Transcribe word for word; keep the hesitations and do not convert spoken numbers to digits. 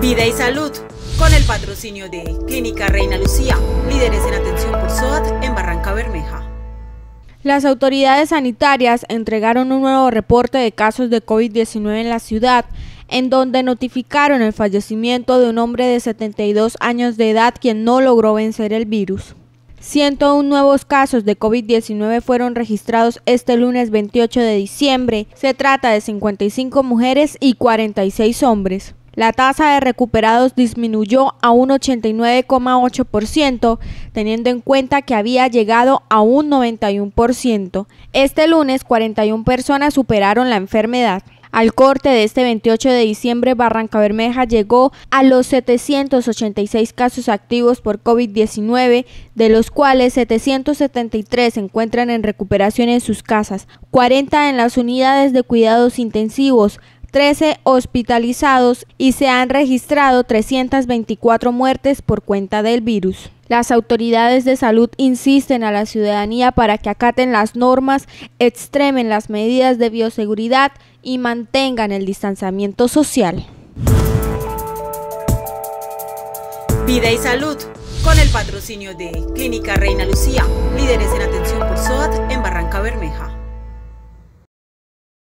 Vida y salud, con el patrocinio de Clínica Reina Lucía, líderes en atención por S O A T en Barranca Bermeja. Las autoridades sanitarias entregaron un nuevo reporte de casos de COVID diecinueve en la ciudad, en donde notificaron el fallecimiento de un hombre de setenta y dos años de edad quien no logró vencer el virus. ciento uno nuevos casos de COVID diecinueve fueron registrados este lunes veintiocho de diciembre. Se trata de cincuenta y cinco mujeres y cuarenta y seis hombres. La tasa de recuperados disminuyó a un ochenta y nueve coma ocho por ciento, teniendo en cuenta que había llegado a un noventa y uno por ciento. Este lunes, cuarenta y una personas superaron la enfermedad. Al corte de este veintiocho de diciembre, Barranca Bermeja llegó a los setecientos ochenta y seis casos activos por COVID diecinueve, de los cuales setecientos setenta y tres se encuentran en recuperación en sus casas, cuarenta en las unidades de cuidados intensivos, trece hospitalizados y se han registrado trescientas veinticuatro muertes por cuenta del virus. Las autoridades de salud insisten a la ciudadanía para que acaten las normas, extremen las medidas de bioseguridad y mantengan el distanciamiento social. Vida y salud, con el patrocinio de Clínica Reina Lucía, líderes en atención por S O A T en Barranca Bermeja.